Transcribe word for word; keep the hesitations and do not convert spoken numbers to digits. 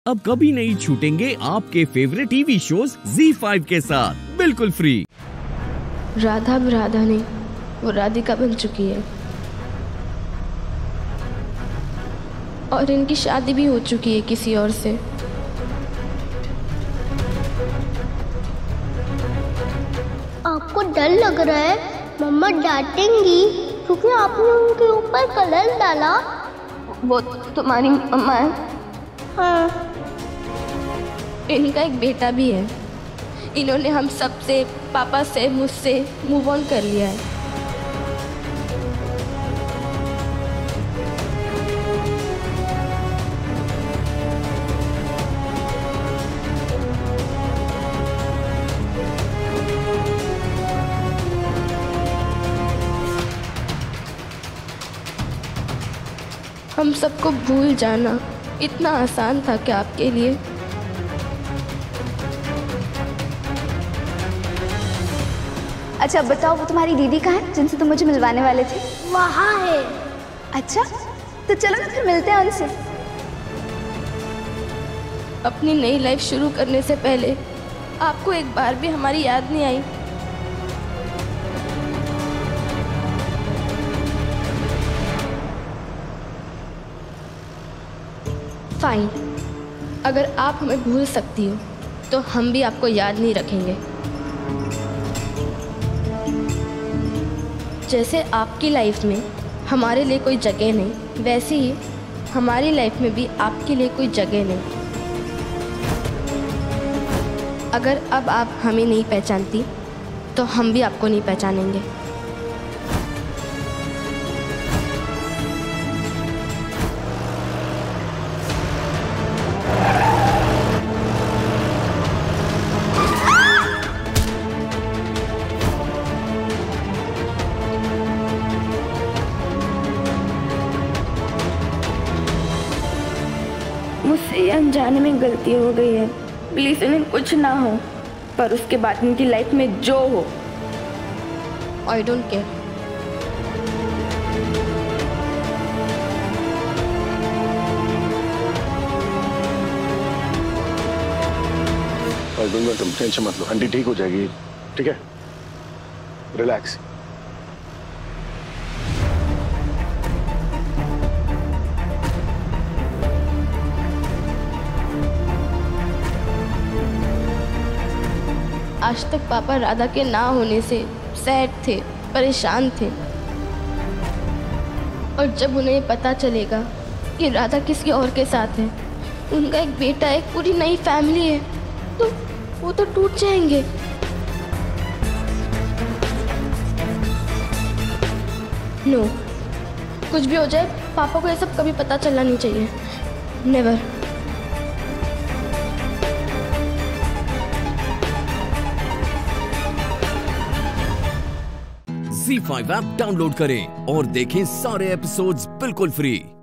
अब कभी नहीं छूटेंगे आपके favourite TV shows Zee five के साथ बिल्कुल फ्री। राधा अब राधा नहीं, वो राधिका बन चुकी है और इनकी शादी भी हो चुकी है किसी और से। आपको डर लग रहा है? मम्मा डांटेंगी क्योंकि आपने उनके ऊपर कलर डाला। वो तुम्हारी मम्मा है? हाँ। इनका एक बेटा भी है। इन्होंने हम सब से, पापा से, मुझसे मूव ऑन कर लिया है। हम सबको भूल जाना इतना आसान था क्या आपके लिए? अच्छा बताओ, वो तुम्हारी दीदी कहाँ है जिनसे तुम मुझे मिलवाने वाले थे? वहाँ है। अच्छा तो चलो ना फिर मिलते हैं उनसे। अपनी नई लाइफ शुरू करने से पहले आपको एक बार भी हमारी याद नहीं आई? फाइन, अगर आप हमें भूल सकती हो तो हम भी आपको याद नहीं रखेंगे। जैसे आपकी लाइफ में हमारे लिए कोई जगह नहीं, वैसे ही हमारी लाइफ में भी आपके लिए कोई जगह नहीं। अगर अब आप हमें नहीं पहचानती तो हम भी आपको नहीं पहचानेंगे। मुझसे ये अनजाने में गलती हो गई है, प्लीज इन्हें कुछ ना हो, पर उसके बाद इनकी लाइफ में जो हो, आई डोंट केयर। तुम टेंशन मत लो, आंटी ठीक हो जाएगी, ठीक है? रिलैक्स। आज तक पापा राधा के ना होने से सैड थे, परेशान थे, और जब उन्हें ये पता चलेगा कि राधा किसी और के साथ है, उनका एक बेटा है, एक पूरी नई फैमिली है, तो वो तो टूट जाएंगे। नो, कुछ भी हो जाए पापा को ये सब कभी पता चलना नहीं चाहिए। Never. Zee five app download करें और देखें सारे एपिसोड्स बिल्कुल फ्री।